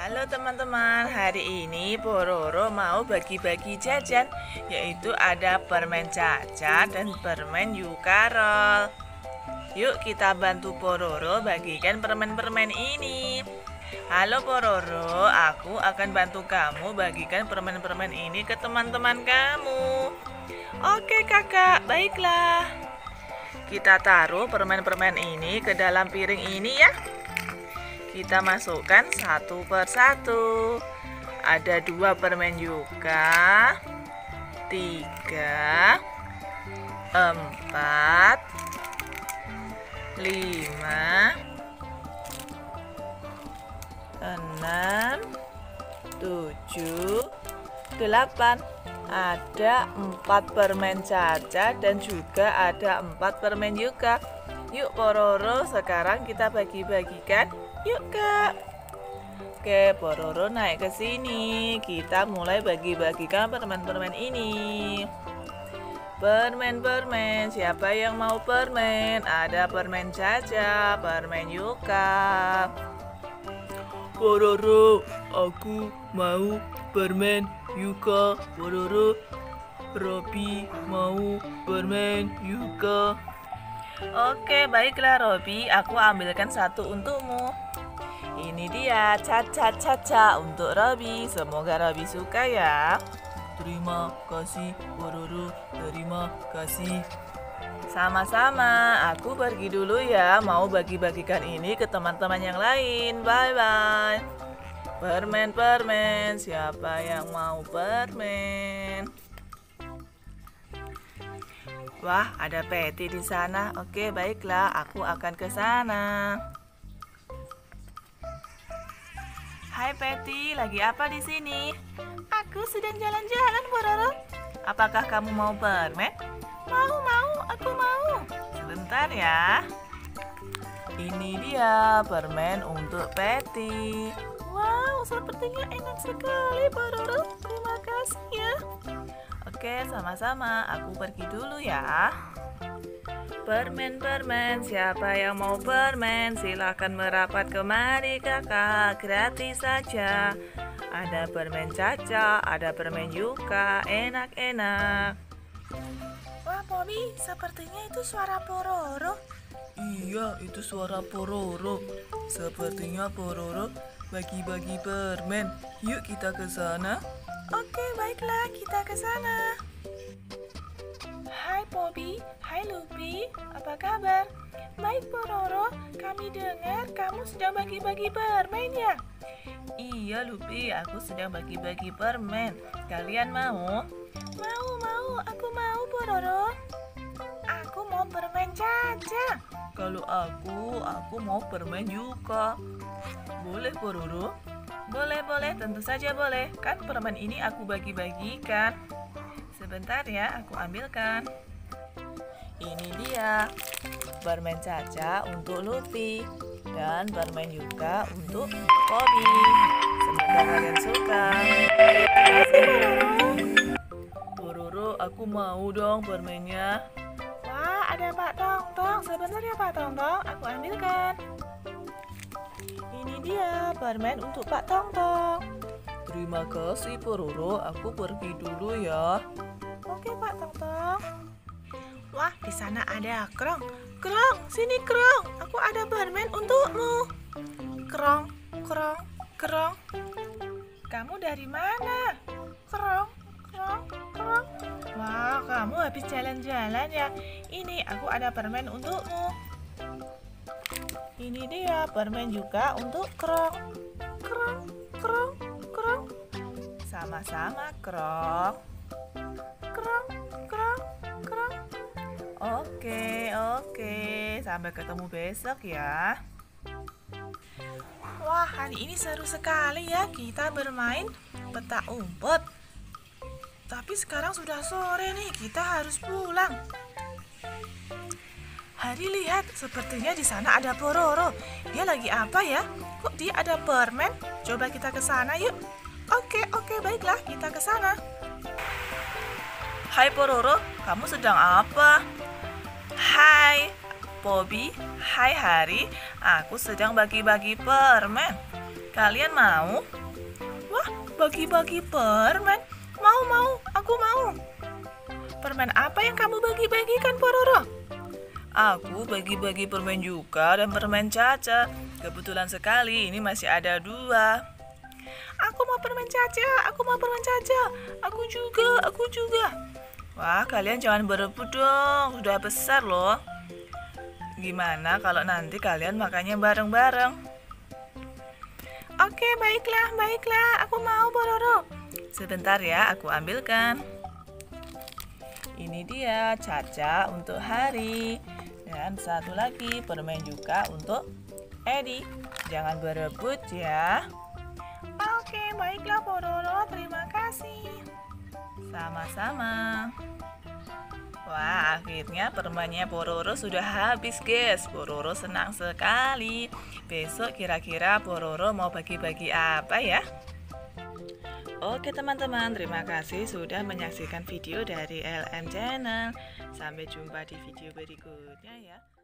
Halo teman-teman, hari ini Pororo mau bagi-bagi jajan, yaitu ada permen Caca dan permen Yukarol. Yuk kita bantu Pororo bagikan permen-permen ini. Halo Pororo, aku akan bantu kamu bagikan permen-permen ini ke teman-teman kamu. Oke kakak, baiklah. Kita taruh permen-permen ini ke dalam piring ini ya. Kita masukkan satu persatu. Ada 2 permen Yuka, 3, 4, 5, 6, 7, 8. Ada 4 permen Caca dan juga ada 4 permen Yuka. Yuk Pororo, sekarang kita bagi-bagikan. Yuk kak. Oke, Pororo naik ke sini. Kita mulai bagi-bagikan permen-permen ini. Permen-permen, siapa yang mau permen? Ada permen Caca, permen Yuka. Pororo, aku mau permen Yuka. Pororo, Robi mau permen Yuka. Oke, baiklah Robi, aku ambilkan satu untukmu. Ini dia Caca untuk Robi. Semoga Robi suka ya. Terima kasih Pororo, terima kasih. Sama-sama, aku pergi dulu ya. Mau bagi-bagikan ini ke teman-teman yang lain. Bye-bye. Permen-permen, siapa yang mau permen? Wah, ada Patty di sana. Oke, baiklah, aku akan ke sana. Hai Patty, lagi apa di sini? Aku sedang jalan-jalan, Pororo. Apakah kamu mau permen? Mau, aku mau. Sebentar ya. Ini dia permen untuk Patty. Wow, sepertinya enak sekali, Pororo. Terima kasih ya. Oke, sama-sama. Aku pergi dulu ya. Permen-permen, siapa yang mau permen? Silahkan merapat kemari kakak, gratis saja. Ada permen Caca, ada permen Yuka, enak-enak. Wah, Bobby, sepertinya itu suara Pororo. Iya, itu suara Pororo. Sepertinya Pororo bagi-bagi permen. Yuk kita ke sana. Oke, baiklah, kita ke sana. Hai Bobby, hai Lupi, apa kabar? Baik Pororo, kami dengar kamu sedang bagi-bagi permen ya? Iya Lupi, aku sedang bagi-bagi permen. Kalian mau? Mau, aku mau Pororo. Aku mau permen Caca. Kalau aku mau permen Yuka. Boleh Pororo? Boleh, tentu saja boleh. Kan permen ini aku bagi-bagikan. Sebentar ya, aku ambilkan. Ini dia permen Caca untuk Luffy dan permen Yuka untuk Bobby. Semoga kalian suka. Pororo, aku mau dong permennya. Wah, ada Pak Tongtong. Sebentar ya Pak Tongtong, aku ambilkan. Ini dia permen untuk Pak Tongtong. Terima kasih Pororo, aku pergi dulu ya. Oke Pak Tongtong. Wah, di sana ada Krong. Krong, sini Krong. Aku ada permen untukmu. Krong. Kamu dari mana? Krong. Wah, kamu habis jalan-jalan ya. Ini aku ada permen untukmu. Ini dia permen juga untuk Krong. Sama-sama Krong. Oke. Sampai ketemu besok ya. Wah, hari ini seru sekali ya kita bermain petak umpet. Tapi sekarang sudah sore nih, kita harus pulang. Hari lihat, sepertinya di sana ada Pororo. Dia lagi apa ya? Kok dia ada permen? Coba kita ke sana yuk. Oke, baiklah, kita ke sana. Hai Pororo, kamu sedang apa? Hai Bobby, hai Hari, aku sedang bagi-bagi permen. Kalian mau? Wah, bagi-bagi permen. Mau, aku mau. Permen apa yang kamu bagi-bagikan, Pororo? Aku bagi-bagi permen juga dan permen Caca. Kebetulan sekali ini masih ada 2. Aku mau permen Caca, Aku juga. Wah, kalian jangan berebut dong, sudah besar loh. Gimana kalau nanti kalian makannya bareng-bareng? Oke, baiklah, aku mau, Pororo. Sebentar ya, aku ambilkan. Ini dia Caca untuk Hari. Dan satu lagi permen juga untuk Edi. Jangan berebut ya. Oke, baiklah Pororo, terima kasih. Sama-sama. Wah, akhirnya permennya Pororo sudah habis, guys. Pororo senang sekali. Besok kira-kira Pororo mau bagi-bagi apa ya? Oke teman-teman, terima kasih sudah menyaksikan video dari LM Channel. Sampai jumpa di video berikutnya ya.